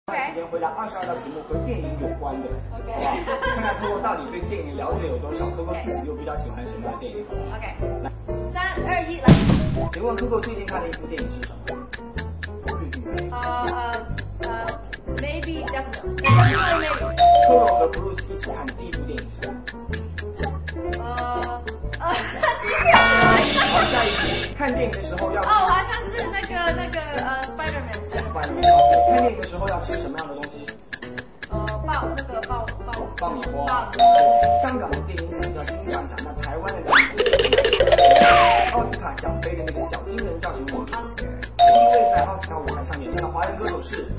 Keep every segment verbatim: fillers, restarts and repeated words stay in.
时间回答二十二道题目和电影有关的，好不好？看看 Coco 到底对电影了解有多少 ，Coco 自己又比较喜欢什么样的电影？ OK， 来， 三二一，来。 请问 Coco 最近看的一部电影是什么？最近看的。 呃呃 ，Maybe Definitely Maybe。Coco 和 Bruce 一起看的第一部电影是什么？ 呃呃，机会。 好，下一题。看电影的时候要吃。 哦，好像是那个那个呃 Spider-Man。 Spider-Man。看电影的时候要吃什么样的东西？ 呃，爆那个爆爆爆米花。 爆香港的电影奖叫金像奖，那台湾的电影奖奥斯卡奖杯的那个小金人叫什么名字？第一位在奥斯卡舞台上演唱的华人歌手是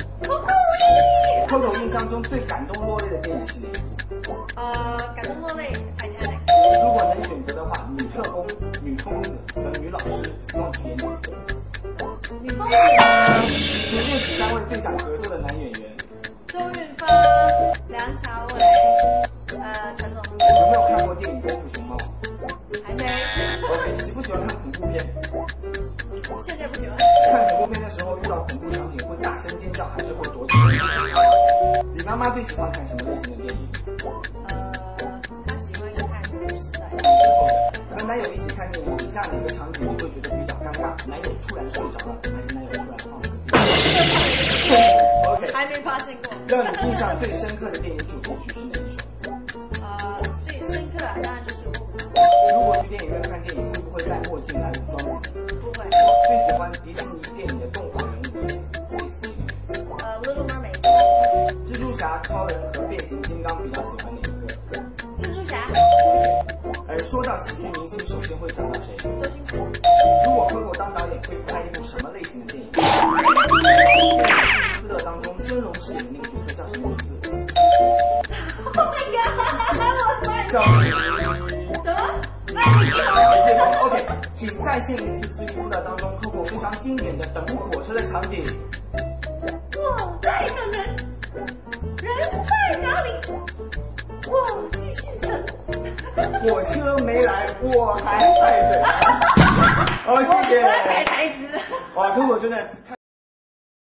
Coco。Coco 印象中最感动落泪的电影是哪一部？ 呃，感动落泪，彩彩。 如果能选择的话，女特工、女疯子和女老师，希望去演哪个？ 女疯子。 请列举三位最想合作的男演员。 周润发、梁朝伟、呃成龙。 有没有看过电影《功夫熊猫》？ 还没。 OK， 喜不喜欢看恐怖片？ 现在不喜欢。 看恐怖片的时候遇到恐怖场景会大声尖叫，还是会躲起来？你妈妈最喜欢看什么类型的电影？ 呃，她喜欢看古时代。 古时候的。和男友一起看电影，以下哪个场景你会觉得比较尴尬？男友突然睡着了，还是男友突然放了个？OK。 还没发现过。 让你印象最深刻的电影主题曲是哪一首？ 呃，最深刻的当然就是《卧虎藏龙》。 如果去电影院看电影，会不会戴墨镜来武装自己？ 不会。 最喜欢迪士尼电影的动画人物是谁？ 呃，《Little Mermaid》。 蜘蛛侠、超人和变形金刚比较喜欢哪一个？ 蜘蛛侠。 而说到喜剧明星，首先会想到谁？ 周星驰。 如果 Coco 当导演，会拍一部什么类型的电影？在斯乐当中，尊龙饰演的那个角色叫什么名字 ？Oh my god！ 叫什么？麦丽接龙。OK， 请再现一次斯乐当中 Coco 非常经典的等火车的场景。 我在等人，人在哪里？我继续等。 火车没来，我还在等。好，谢谢。 我要改台词。 哇 ，Coco 真的。